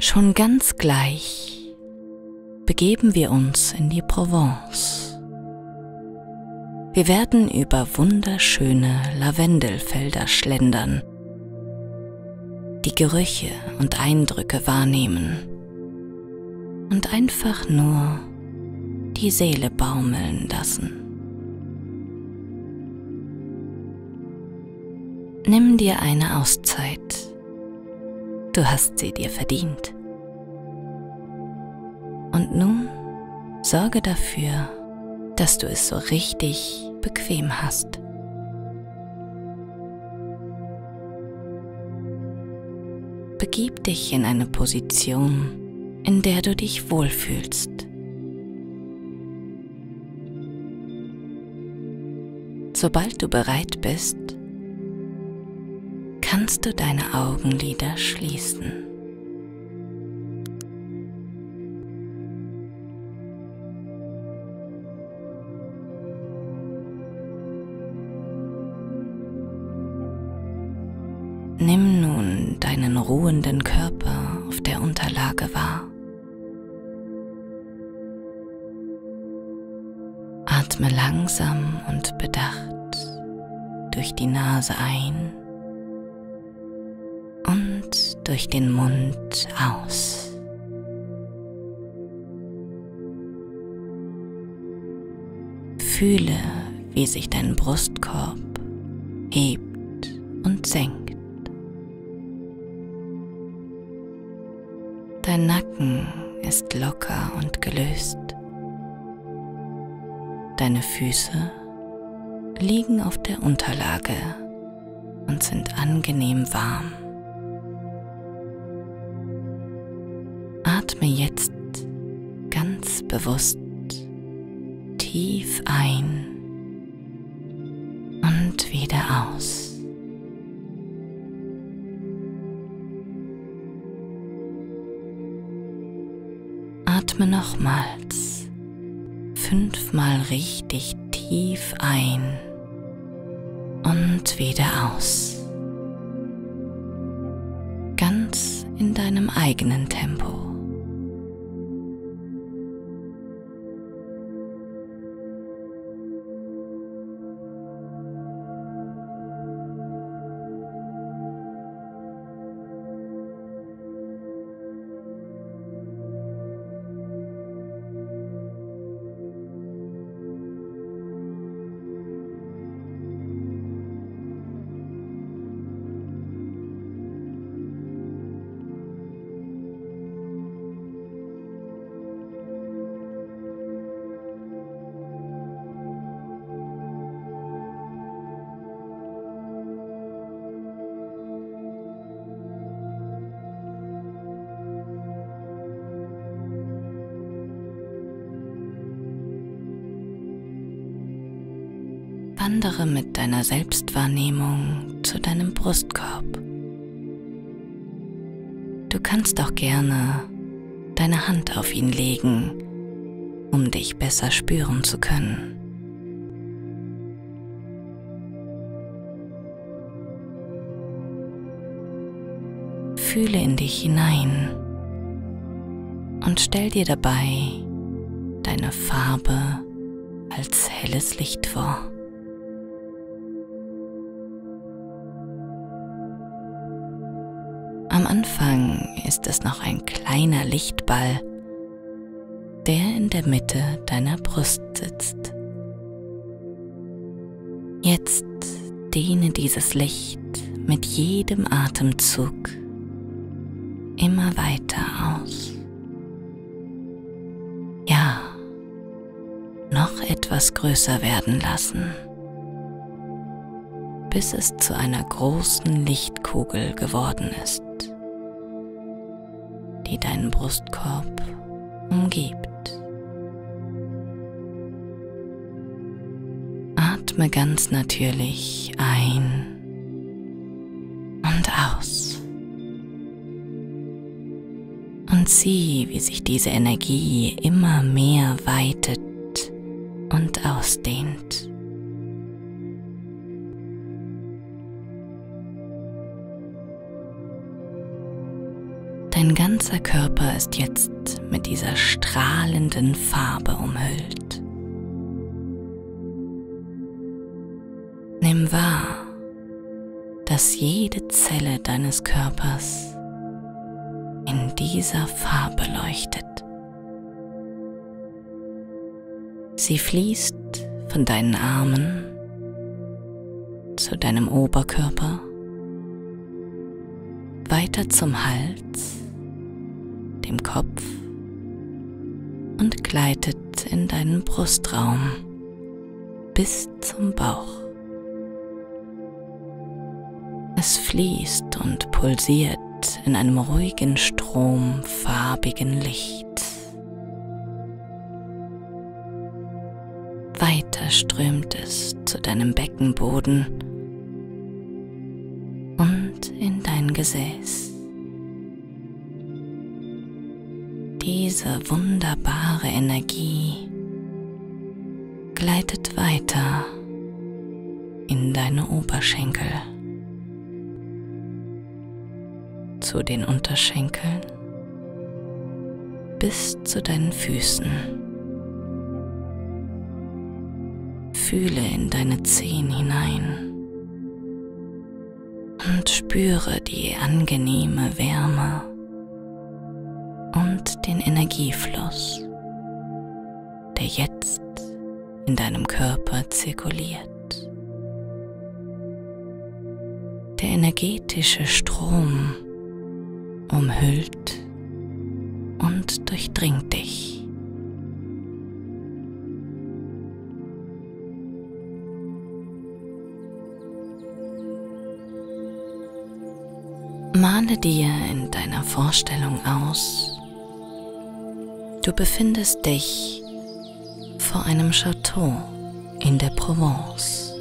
Schon ganz gleich begeben wir uns in die Provence. Wir werden über wunderschöne Lavendelfelder schlendern, die Gerüche und Eindrücke wahrnehmen und einfach nur die Seele baumeln lassen. Nimm dir eine Auszeit. Du hast sie dir verdient. Und nun sorge dafür, dass du es so richtig bequem hast. Begib dich in eine Position, in der du dich wohlfühlst. Sobald du bereit bist, kannst du deine Augenlider schließen. Nimm nun deinen ruhenden Körper auf der Unterlage wahr. Atme langsam und bedacht durch die Nase ein und durch den Mund aus. Fühle, wie sich dein Brustkorb hebt und senkt. Dein Nacken ist locker und gelöst. Deine Füße liegen auf der Unterlage und sind angenehm warm. Atme jetzt ganz bewusst tief ein und wieder aus. Atme nochmals 5-mal richtig tief ein und wieder aus. Ganz in deinem eigenen Tempo. Wandere mit deiner Selbstwahrnehmung zu deinem Brustkorb. Du kannst auch gerne deine Hand auf ihn legen, um dich besser spüren zu können. Fühle in dich hinein und stell dir dabei deine Farbe als helles Licht vor. Am Anfang ist es noch ein kleiner Lichtball, der in der Mitte deiner Brust sitzt. Jetzt dehne dieses Licht mit jedem Atemzug immer weiter aus. Ja, noch etwas größer werden lassen, bis es zu einer großen Lichtkugel geworden ist, die deinen Brustkorb umgibt. Atme ganz natürlich ein und aus und sieh, wie sich diese Energie immer mehr weitet und ausdehnt. Dein ganzer Körper ist jetzt mit dieser strahlenden Farbe umhüllt. Nimm wahr, dass jede Zelle deines Körpers in dieser Farbe leuchtet. Sie fließt von deinen Armen zu deinem Oberkörper, weiter zum Hals, dem Kopf und gleitet in deinen Brustraum bis zum Bauch. Es fließt und pulsiert in einem ruhigen Strom farbigen Lichts. Weiter strömt es zu deinem Beckenboden und in dein Gesäß. Diese wunderbare Energie gleitet weiter in deine Oberschenkel, zu den Unterschenkeln bis zu deinen Füßen. Fühle in deine Zehen hinein und spüre die angenehme Wärme und den Energiefluss, der jetzt in deinem Körper zirkuliert. Der energetische Strom umhüllt und durchdringt dich. Male dir in deiner Vorstellung aus, du befindest dich vor einem Château in der Provence.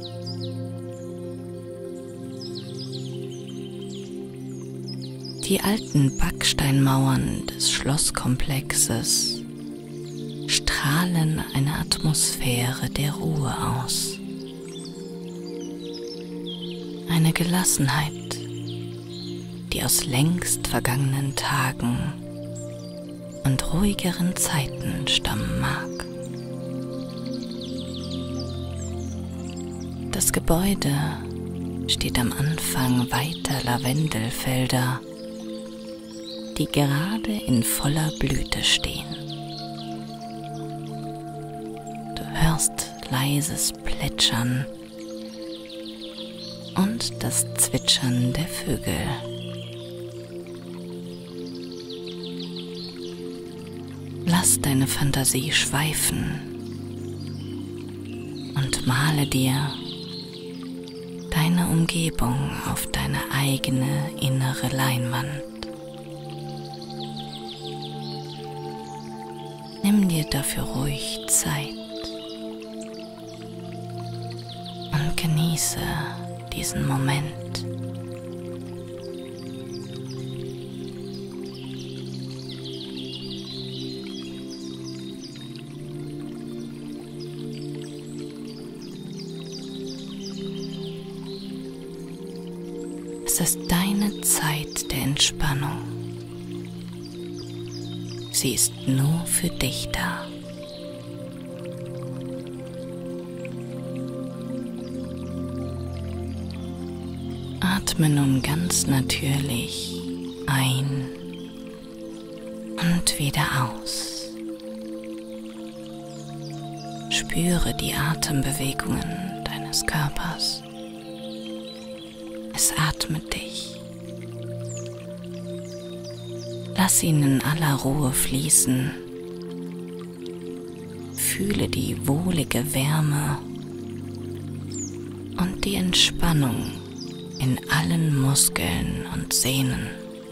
Die alten Backsteinmauern des Schlosskomplexes strahlen eine Atmosphäre der Ruhe aus. Eine Gelassenheit, die aus längst vergangenen Tagen und ruhigeren Zeiten stammen mag. Das Gebäude steht am Anfang weiter Lavendelfelder, die gerade in voller Blüte stehen. Du hörst leises Plätschern und das Zwitschern der Vögel. Lass deine Fantasie schweifen und male dir deine Umgebung auf deine eigene innere Leinwand. Nimm dir dafür ruhig Zeit und genieße diesen Moment. Es ist deine Zeit der Entspannung. Sie ist nur für dich da. Atme nun ganz natürlich ein und wieder aus. Spüre die Atembewegungen deines Körpers. Es atmet dich. Lass ihn in aller Ruhe fließen. Fühle die wohlige Wärme und die Entspannung in allen Muskeln und Sehnen.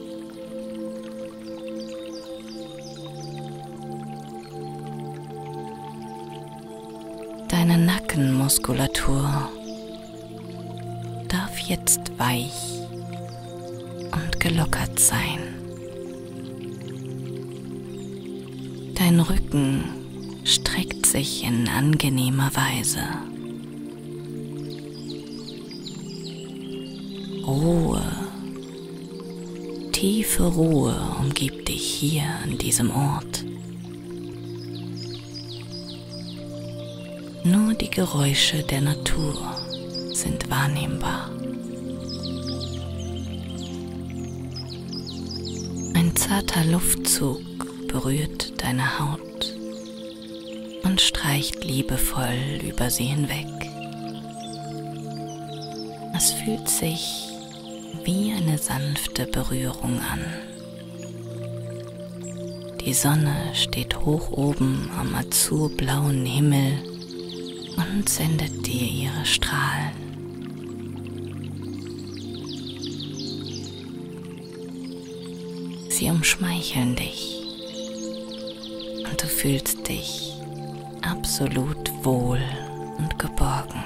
Deine Nackenmuskulatur darf jetzt weich und gelockert sein. Dein Rücken streckt sich in angenehmer Weise. Ruhe, Tiefe Ruhe umgibt dich hier an diesem Ort. Nur die Geräusche der Natur sind wahrnehmbar. Ein zarter Luftzug berührt deine Haut und streicht liebevoll über sie hinweg. Es fühlt sich wie eine sanfte Berührung an. Die Sonne steht hoch oben am azurblauen Himmel und sendet dir ihre Strahlen. Sie umschmeicheln dich und du fühlst dich absolut wohl und geborgen.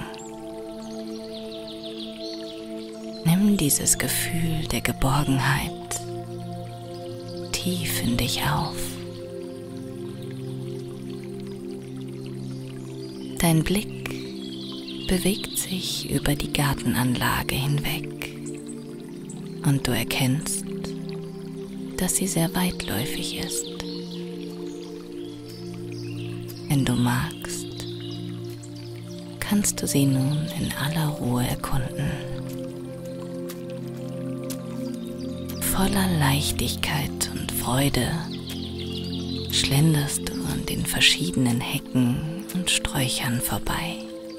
Nimm dieses Gefühl der Geborgenheit tief in dich auf. Dein Blick bewegt sich über die Gartenanlage hinweg und du erkennst, dass sie sehr weitläufig ist. Wenn du magst, kannst du sie nun in aller Ruhe erkunden. Voller Leichtigkeit und Freude schlenderst du an den verschiedenen Hecken und Sträuchern vorbei.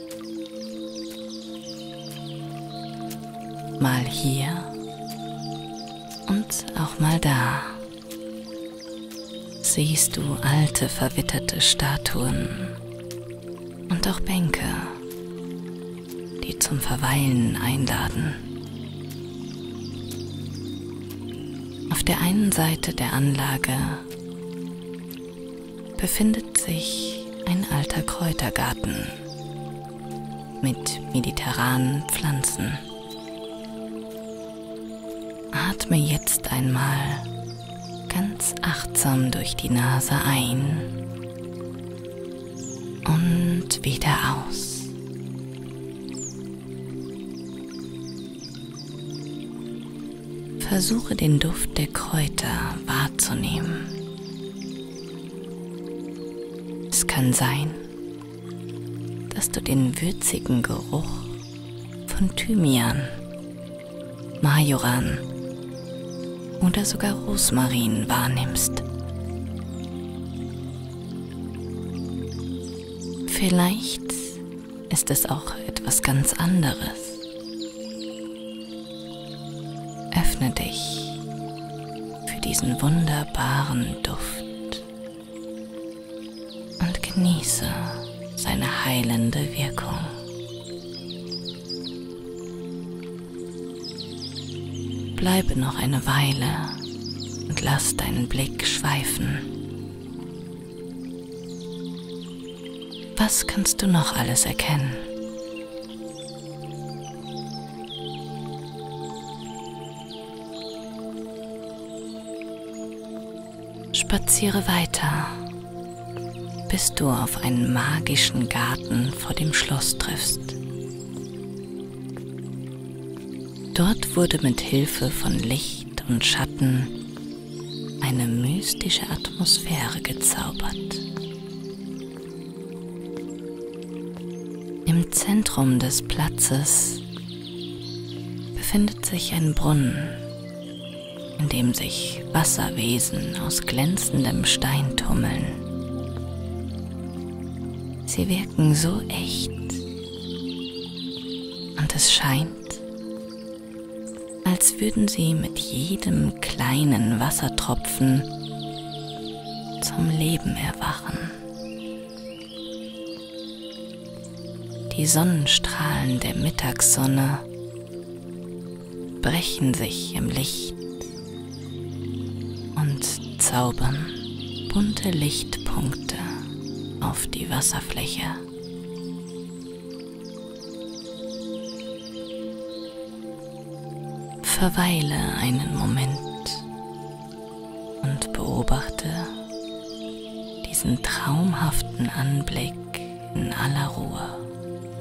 Mal hier und auch mal da siehst du alte, verwitterte Statuen und auch Bänke, die zum Verweilen einladen. Auf der einen Seite der Anlage befindet sich ein alter Kräutergarten mit mediterranen Pflanzen. Atme jetzt einmal ganz achtsam durch die Nase ein und wieder aus. Versuche den Duft der Kräuter wahrzunehmen. Es kann sein, dass du den würzigen Geruch von Thymian, Majoran oder sogar Rosmarin wahrnimmst. Vielleicht ist es auch etwas ganz anderes. Öffne dich für diesen wunderbaren Duft und genieße seine heilende Wirkung. Bleibe noch eine Weile und lass deinen Blick schweifen. Was kannst du noch alles erkennen? Spaziere weiter, bis du auf einen magischen Garten vor dem Schloss triffst. Dort wurde mit Hilfe von Licht und Schatten eine mystische Atmosphäre gezaubert. Im Zentrum des Platzes befindet sich ein Brunnen, in dem sich Wasserwesen aus glänzendem Stein tummeln. Sie wirken so echt und es scheint, als würden sie mit jedem kleinen Wassertropfen zum Leben erwachen. Die Sonnenstrahlen der Mittagssonne brechen sich im Licht und zaubern bunte Lichtpunkte auf die Wasserfläche. Verweile einen Moment und beobachte diesen traumhaften Anblick in aller Ruhe.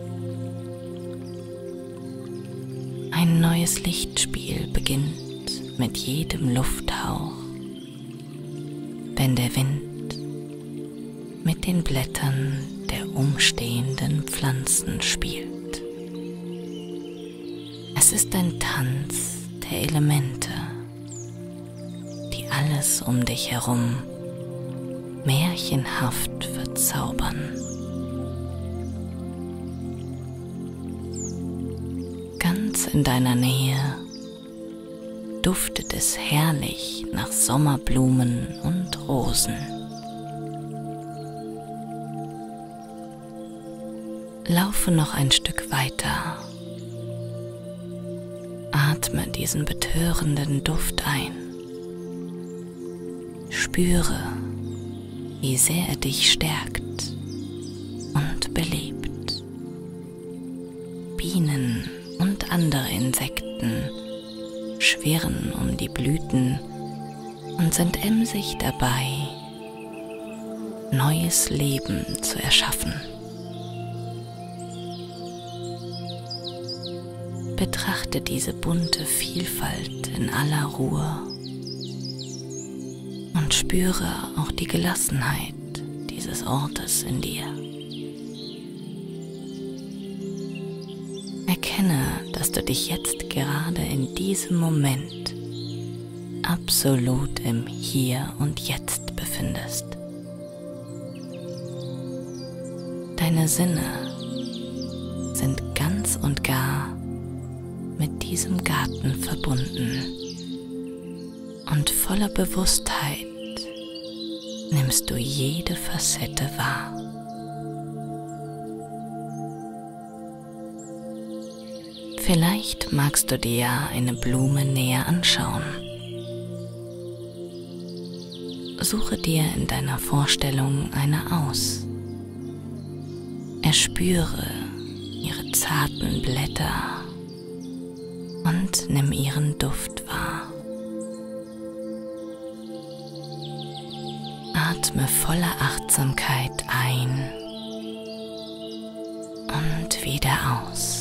Ein neues Lichtspiel beginnt mit jedem Lufthauch, wenn der Wind mit den Blättern der umstehenden Pflanzen spielt. Es ist ein Tanz der Elemente, die alles um dich herum märchenhaft verzaubern. Ganz in deiner Nähe duftet es herrlich nach Sommerblumen und Rosen. Laufe noch ein Stück weiter. Atme diesen betörenden Duft ein. Spüre, wie sehr er dich stärkt und belebt. Bienen und andere Insekten schwirren um die Blüten und sind emsig dabei, neues Leben zu erschaffen. Betrachte diese bunte Vielfalt in aller Ruhe und spüre auch die Gelassenheit dieses Ortes in dir. Erkenne, dass du dich jetzt gerade in diesem Moment absolut im Hier und Jetzt befindest. Deine Sinne sind ganz und gar mit diesem Garten verbunden und voller Bewusstheit nimmst du jede Facette wahr. Vielleicht magst du dir eine Blume näher anschauen. Suche dir in deiner Vorstellung eine aus. Erspüre ihre zarten Blätter und nimm ihren Duft wahr. Atme voller Achtsamkeit ein und wieder aus.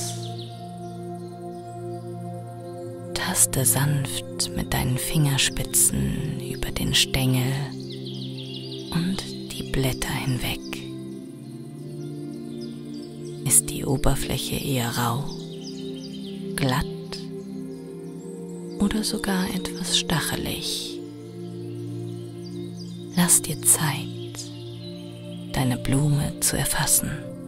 Taste sanft mit deinen Fingerspitzen über den Stängel und die Blätter hinweg. Ist die Oberfläche eher rau, glatt oder sogar etwas stachelig? Lass dir Zeit, deine Blume zu erfassen.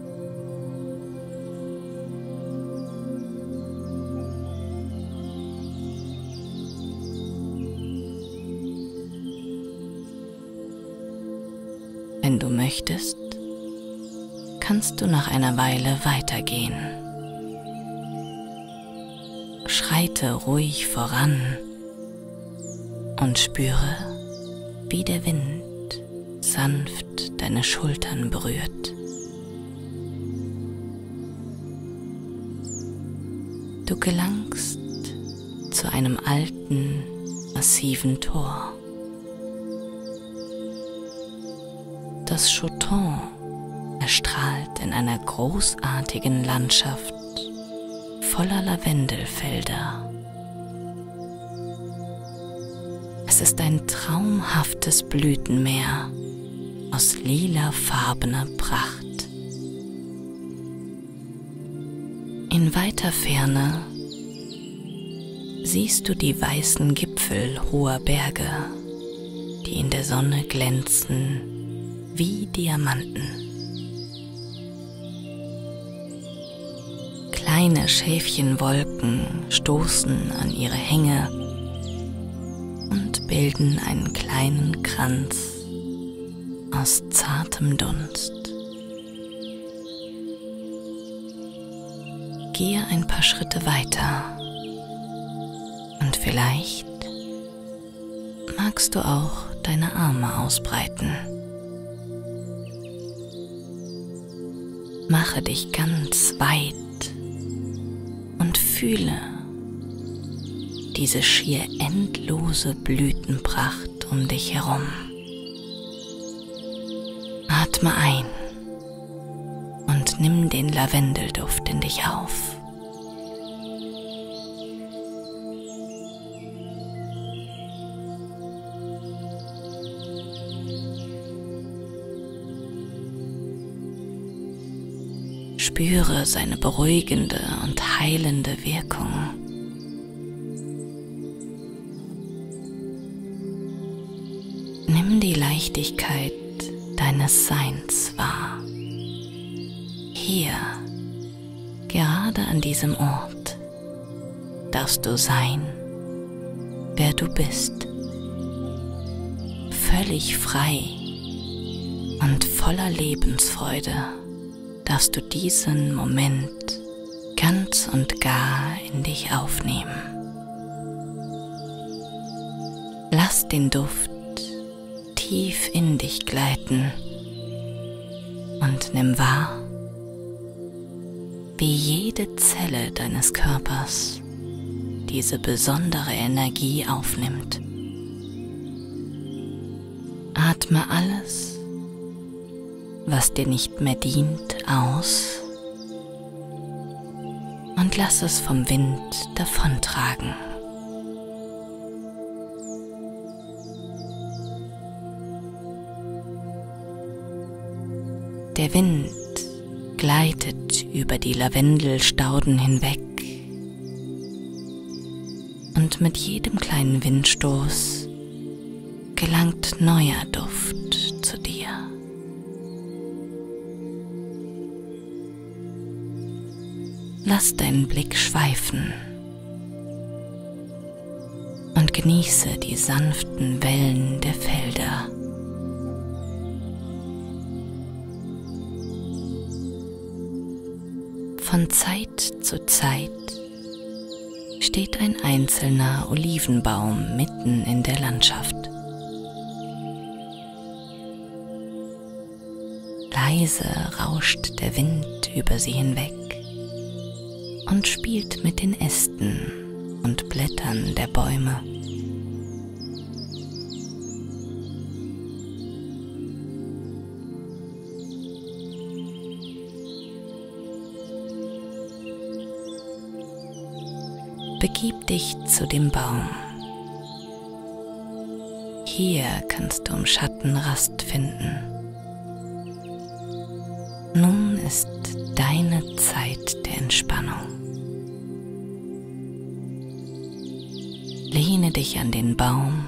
Wenn du möchtest, kannst du nach einer Weile weitergehen. Schreite ruhig voran und spüre, wie der Wind sanft deine Schultern berührt. Du gelangst zu einem alten, massiven Tor. Das Choton erstrahlt in einer großartigen Landschaft voller Lavendelfelder. Es ist ein traumhaftes Blütenmeer aus lilafarbener Pracht. In weiter Ferne siehst du die weißen Gipfel hoher Berge, die in der Sonne glänzen wie Diamanten. Kleine Schäfchenwolken stoßen an ihre Hänge und bilden einen kleinen Kranz aus zartem Dunst. Gehe ein paar Schritte weiter und vielleicht magst du auch deine Arme ausbreiten. Mache dich ganz weit und fühle diese schier endlose Blütenpracht um dich herum. Atme ein und nimm den Lavendelduft in dich auf. Spüre seine beruhigende und heilende Wirkung. Nimm die Leichtigkeit deines Seins wahr. Hier, gerade an diesem Ort, darfst du sein, wer du bist. Völlig frei und voller Lebensfreude darfst du diesen Moment ganz und gar in dich aufnehmen. Lass den Duft tief in dich gleiten und nimm wahr, wie jede Zelle deines Körpers diese besondere Energie aufnimmt. Atme alles, was dir nicht mehr dient, aus und lass es vom Wind davontragen. Der Wind gleitet über die Lavendelstauden hinweg und mit jedem kleinen Windstoß gelangt neuer Duft zu dir. Lass deinen Blick schweifen und genieße die sanften Wellen der Felder. Von Zeit zu Zeit steht ein einzelner Olivenbaum mitten in der Landschaft. Leise rauscht der Wind über sie hinweg und spielt mit den Ästen und Blättern der Bäume. Begib dich zu dem Baum. Hier kannst du im Schatten Rast finden. Nun ist deine Zeit der Entspannung. Lehne dich an den Baum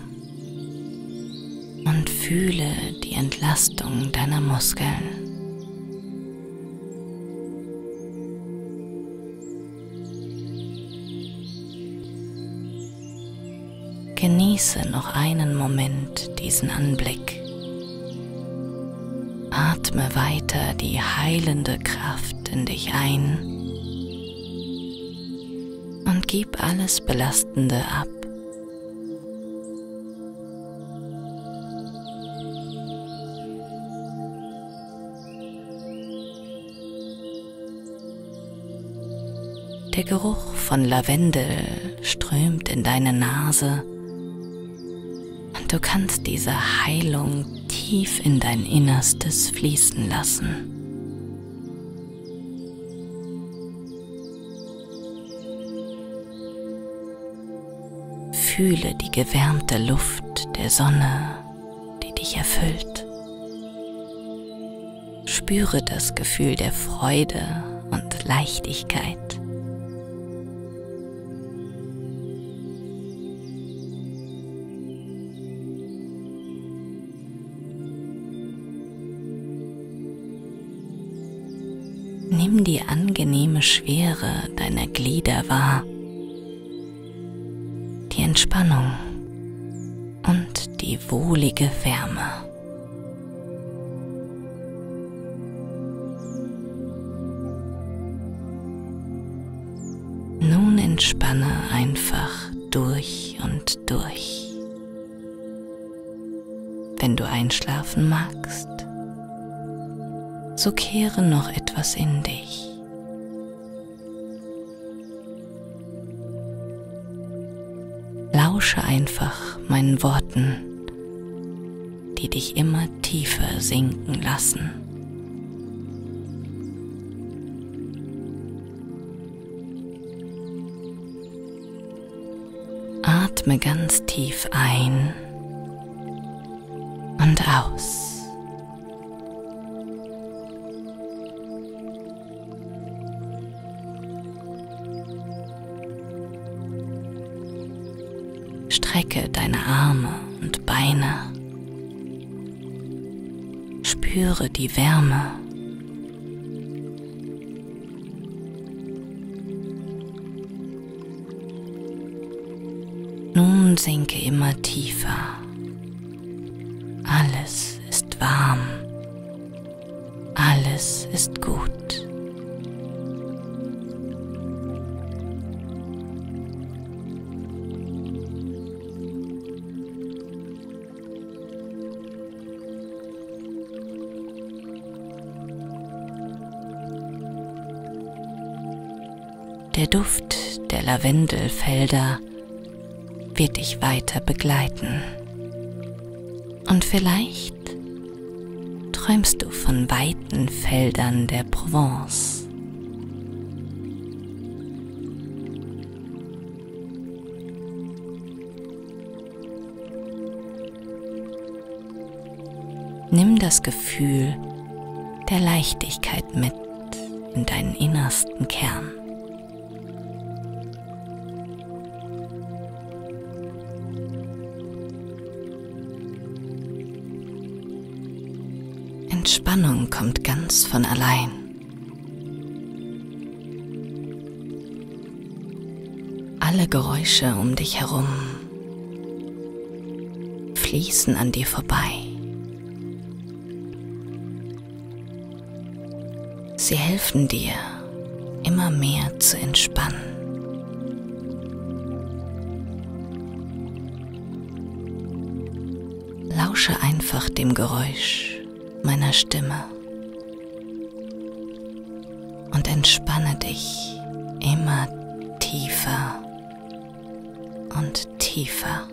und fühle die Entlastung deiner Muskeln. Genieße noch einen Moment diesen Anblick. Atme weiter die heilende Kraft in dich ein und gib alles Belastende ab. Der Geruch von Lavendel strömt in deine Nase und du kannst diese Heilung tief in dein Innerstes fließen lassen. Fühle die gewärmte Luft der Sonne, die dich erfüllt. Spüre das Gefühl der Freude und Leichtigkeit. Nimm die angenehme Schwere deiner Glieder wahr, die Entspannung und die wohlige Wärme. Nun entspanne einfach durch und durch. Wenn du einschlafen magst, so kehre noch etwas in dich. Lausche einfach meinen Worten, die dich immer tiefer sinken lassen. Atme ganz tief ein und aus. Arme und Beine. Spüre die Wärme. Nun sinke immer tiefer. Alles ist warm. Alles ist gut. Der Duft der Lavendelfelder wird dich weiter begleiten. Und vielleicht träumst du von weiten Feldern der Provence. Nimm das Gefühl der Leichtigkeit mit in deinen innersten Kern. Entspannung kommt ganz von allein. Alle Geräusche um dich herum fließen an dir vorbei. Sie helfen dir, immer mehr zu entspannen. Lausche einfach dem Geräusch meiner Stimme und entspanne dich immer tiefer und tiefer.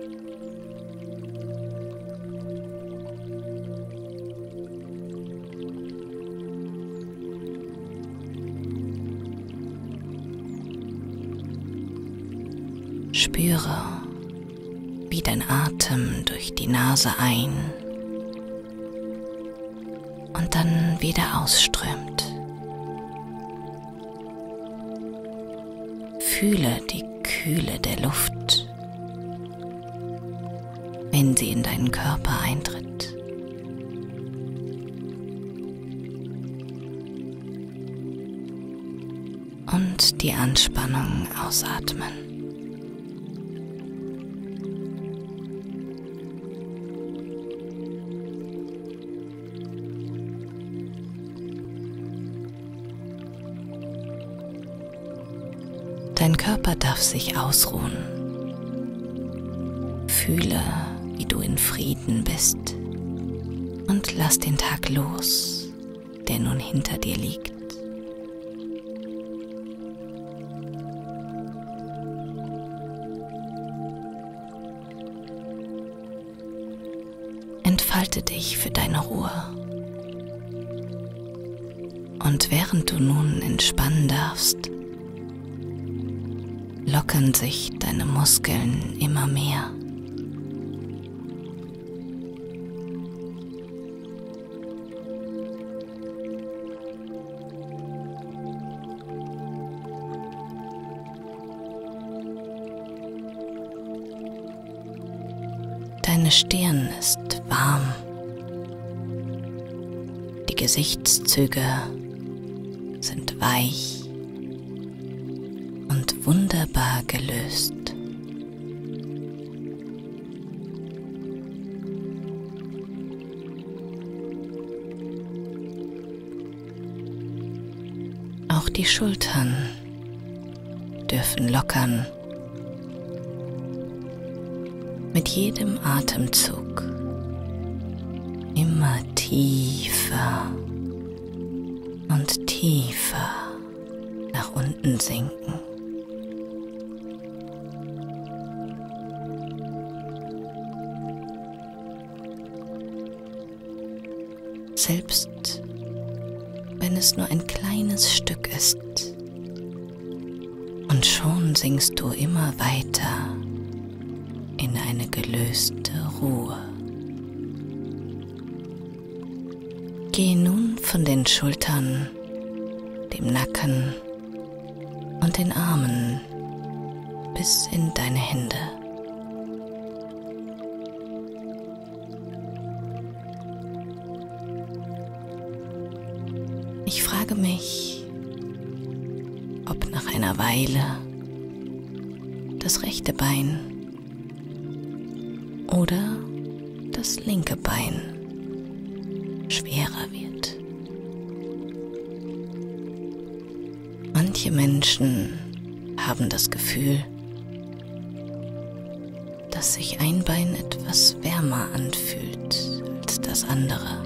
Spüre, wie dein Atem durch die Nase ein und dann wieder ausströmt. Fühle die Kühle der Luft, wenn sie in deinen Körper eintritt. Und die Anspannung ausatmen. Dein Körper darf sich ausruhen. Fühle, wie du in Frieden bist und lass den Tag los, der nun hinter dir liegt. Entfalte dich für deine Ruhe. Und während du nun entspannen darfst, lockern sich deine Muskeln immer mehr. Deine Stirn ist warm. Die Gesichtszüge sind weich und wunderbar gelöst. Auch die Schultern dürfen lockern. Mit jedem Atemzug immer tiefer und tiefer nach unten sinken. Selbst wenn es nur ein kleines Stück ist, und schon sinkst du immer weiter in eine gelöste Ruhe. Gehe nun von den Schultern, dem Nacken und den Armen bis in deine Hände. Ich frage mich, ob nach einer Weile das rechte Bein oder das linke Bein schwerer wird. Manche Menschen haben das Gefühl, dass sich ein Bein etwas wärmer anfühlt als das andere.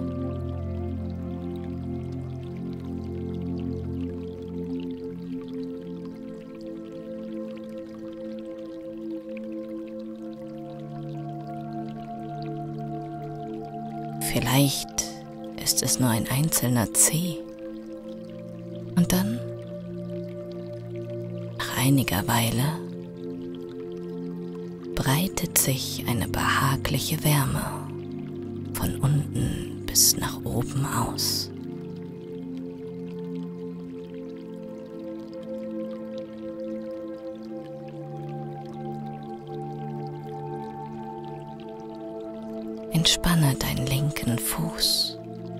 Vielleicht ist es nur ein einzelner Zeh. Und dann, nach einiger Weile, breitet sich eine behagliche Wärme von unten bis nach oben aus. Entspanne deinen linken Fuß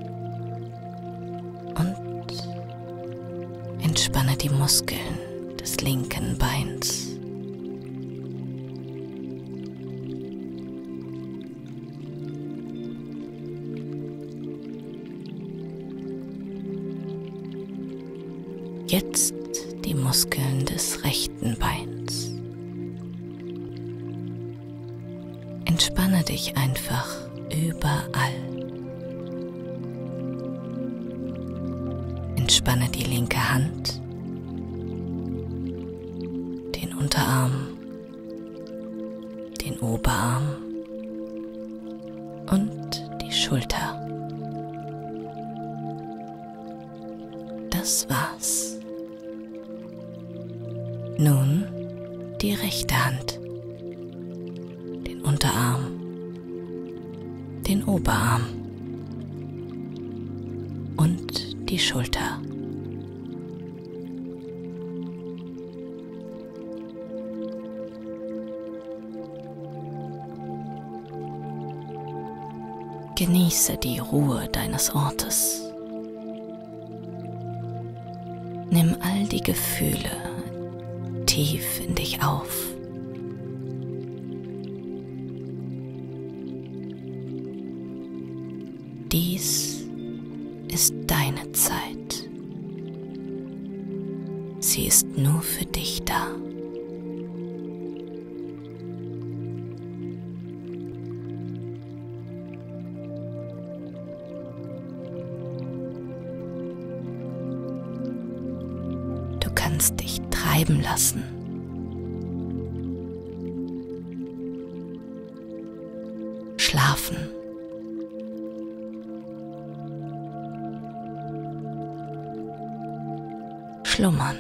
und entspanne die Muskeln des linken Beins. Jetzt die Muskeln des rechten Beins. Entspanne dich einfach überall. Entspanne die linke Hand, den Unterarm, den Oberarm und die Schulter. Das war's. Nun die rechte Hand, den Unterarm, den Oberarm und die Schulter. Genieße die Ruhe deines Ortes. Nimm all die Gefühle tief in dich auf. Dies ist deine Zeit. Sie ist nur für dich da. Du kannst dich treiben lassen. Schlafen. Schlummern.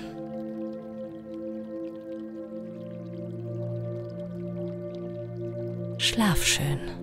Schlaf schön.